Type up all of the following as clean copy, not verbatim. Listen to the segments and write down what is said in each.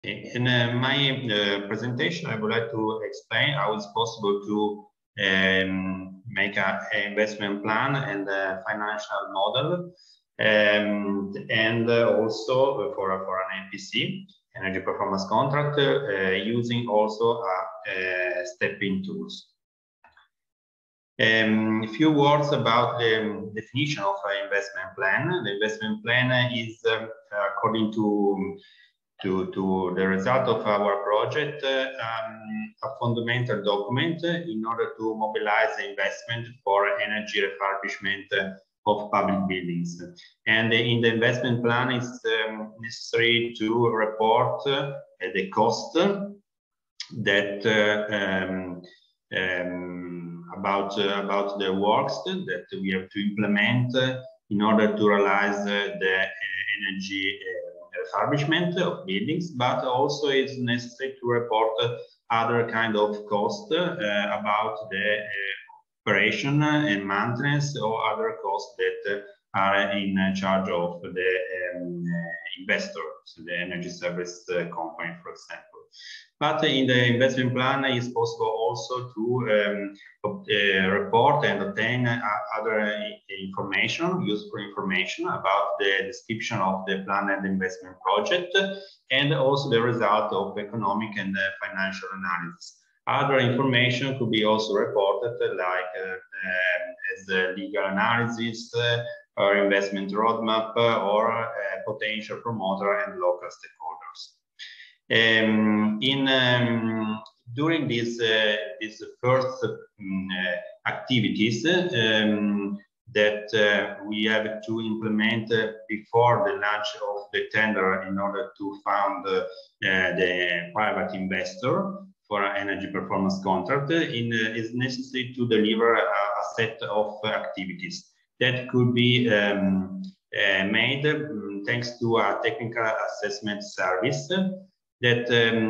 In my presentation, I would like to explain how it's possible to make an investment plan and a financial model, and also for an EPC, energy performance contract, using also stepping tools. A few words about the definition of an investment plan. The investment plan is according to the result of our project, a fundamental document in order to mobilize the investment for energy refurbishment of public buildings. And in the investment plan, it's necessary to report the cost that about the works that we have to implement in order to realize the energy refurbishment of buildings, but also it's necessary to report other kind of costs about the operation and maintenance or other costs that are in charge of the investor, so the energy service company, for example. But in the investment plan, it's possible also to report and obtain other information, useful information about the description of the planned investment project and also the result of economic and financial analysis. Other information could be also reported, like as legal analysis or investment roadmap or potential promoter and local stakeholders. During these first activities that we have to implement before the launch of the tender in order to found the private investor for an energy performance contract, is necessary to deliver a set of activities that could be made thanks to a technical assessment service that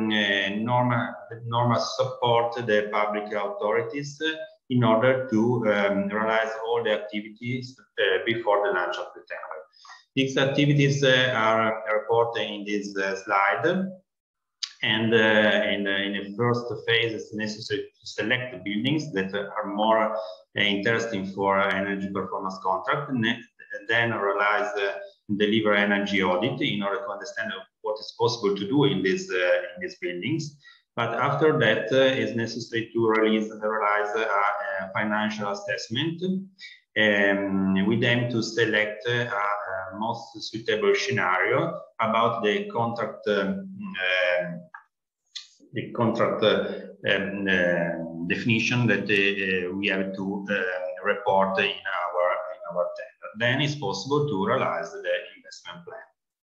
normal support the public authorities in order to realize all the activities before the launch of the tender. These activities are reported in this slide. And in the first phase, it's necessary to select the buildings that are more interesting for energy performance contract, and then realize deliver energy audit in order to understand what is possible to do in these buildings. But after that, it's necessary to realize a financial assessment with them to select a most suitable scenario about the contract definition that we have to report in our tender. Then it's possible to realize the investment plan.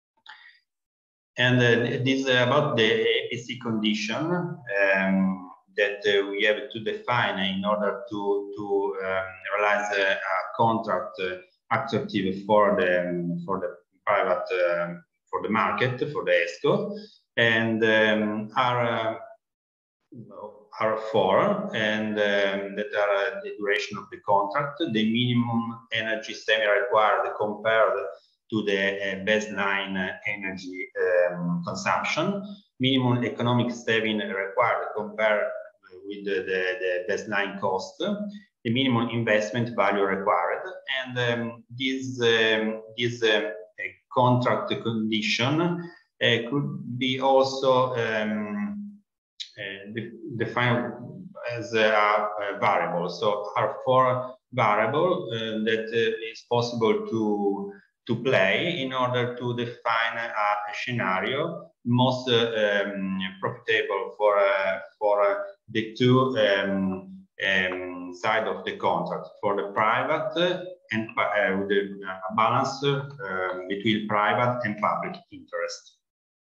And this is about the EPC condition that we have to define in order to realize a contract attractive for the private for the market, for the ESCO, and are four, and that are the duration of the contract, the minimum energy saving required compared to the baseline energy consumption, minimum economic saving required compared with the baseline cost, the minimum investment value required, and this contract condition could be also defined as a variable. So are four variables that is possible to play in order to define a scenario most profitable for the two side of the contract, for the private and with the balance between private and public interest.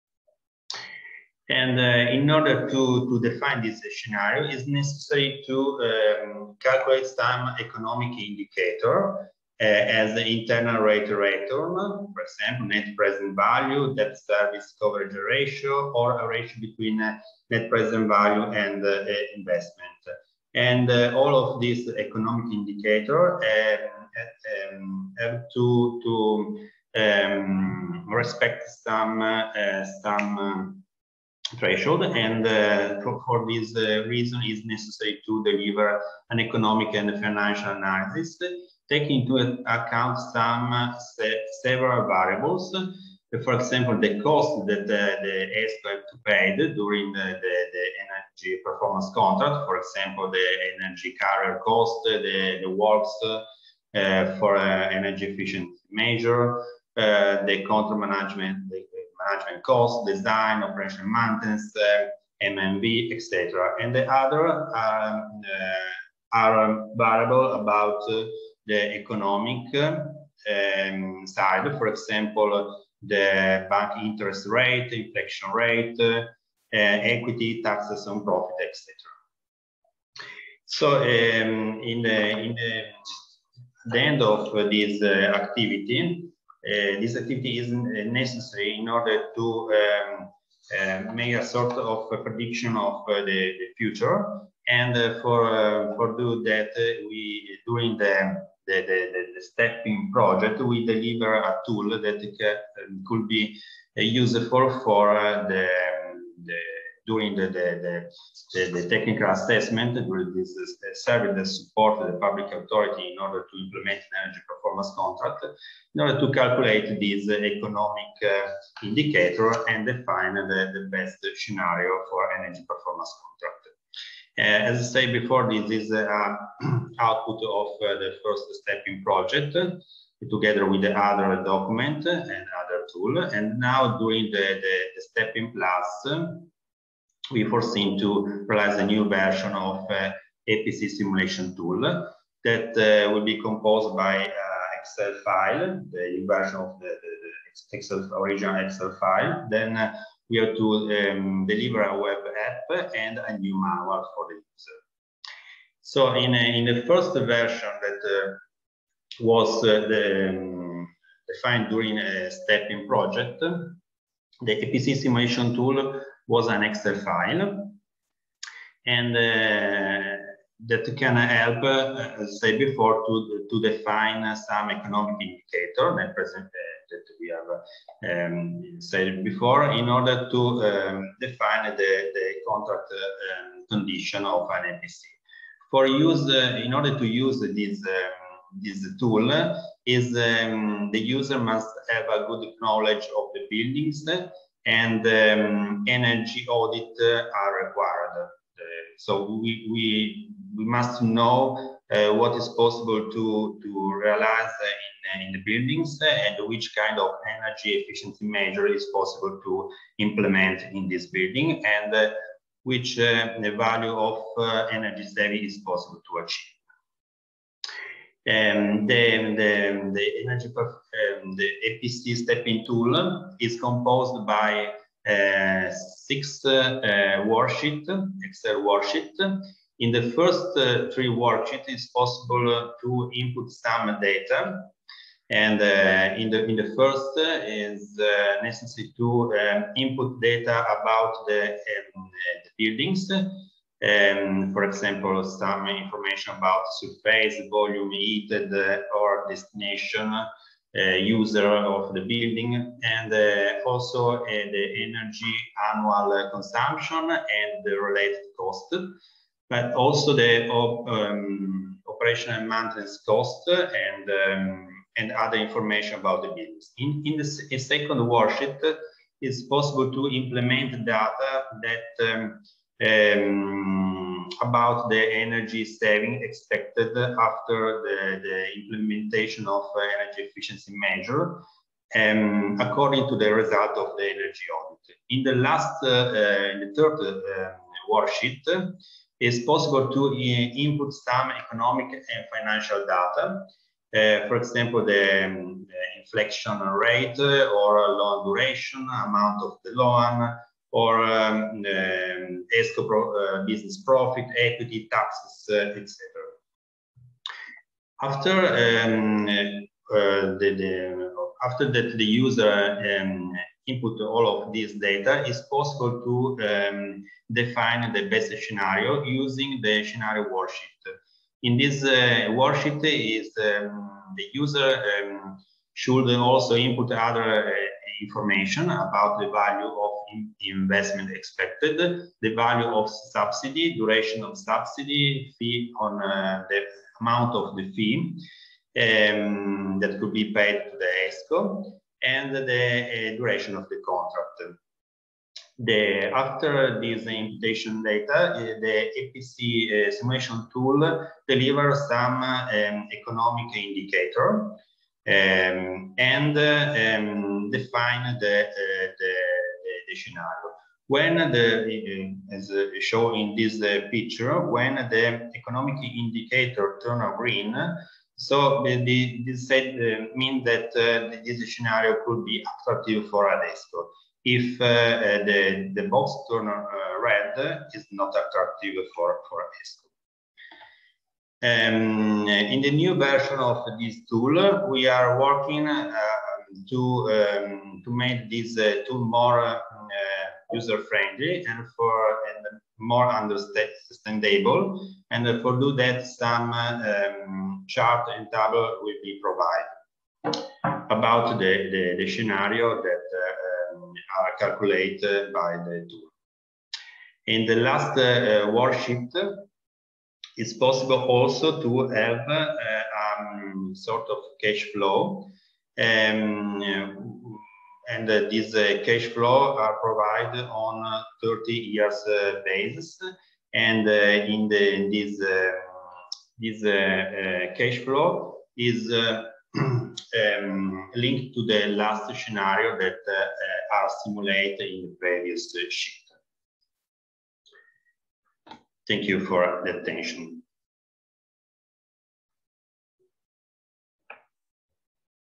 And in order to define this scenario, it's necessary to calculate some economic indicator as the internal rate of return, for example, net present value, debt service coverage ratio, or a ratio between net present value and investment. And all of these economic indicators have to respect some threshold, and for this reason it's necessary to deliver an economic and financial analysis, taking into account some several variables. For example, the cost that the ESCO have to pay during the energy performance contract. For example, the energy carrier cost, the works for energy efficiency measure, the contract management, the management cost, design, operation maintenance, MMV, etc. And the other are variable about the economic side. For example, the bank interest rate, inflation rate, equity, taxes on profit, etc. So in the end of this activity, this activity is necessary in order to make a sort of a prediction of the future, and for do that we during the stepping project we deliver a tool that could be useful for during the technical assessment during this service that support the public authority in order to implement an energy performance contract, in order to calculate this economic indicator and define the best scenario for energy performance contract. As I said before, this is output of the first stepping project together with the other document and other tool. And now during the stepping plus, we foreseen to realize a new version of EPC simulation tool that will be composed by Excel file, the new version of the original Excel file. Then we have to deliver a web app and a new manual for the user. So in the first version that was defined during a stepping project, the EPC simulation tool was an Excel file, and that can help, as I said before, to define some economic indicator that we have said before, in order to define the contract condition of an EPC. For use, in order to use this tool, is the user must have a good knowledge of the buildings, and energy audit are required. So we must know what is possible to realize in the buildings, and which kind of energy efficiency measure is possible to implement in this building, and which the value of energy saving is possible to achieve. The EPC stepping tool is composed by 6 worksheets, Excel worksheets. In the first 3 worksheets, it's possible to input some data, and in the first is necessary to input data about the buildings. For example, some information about surface, volume, heated, or destination, user of the building, and also the energy annual consumption and the related cost, but also the operation and maintenance cost, and other information about the buildings. In the second worksheet, it's possible to implement data that about the energy saving expected after the implementation of energy efficiency measure, according to the result of the energy audit. In the last, in the third worksheet, it's possible to input some economic and financial data. For example, the inflation rate, or loan duration, amount of the loan, or ESCO business profit, equity, taxes, etc. After after that, the user input all of this data, it's possible to define the best scenario using the scenario worksheet. In this worksheet, is the user should also input other information about the value of investment expected, the value of subsidy, duration of subsidy, fee on the amount of the fee that could be paid to the ESCO, and the duration of the contract. After this imputation data, the APC simulation tool delivers some economic indicator and define the scenario. When as shown in this picture, when the economic indicator turns green, so this means that this scenario could be attractive for Adesco. If the box turns red, it's not attractive for Adesco. In the new version of this tool, we are working to make this tool more user-friendly and more understandable. And for do that, some chart and table will be provided about the scenario that are calculated by the tool. In the last worksheet, it's possible also to have sort of cash flow, and these cash flow are provided on 30 years basis, and this cash flow is linked to the last scenario that are simulated in the previous sheet. Thank you for the attention.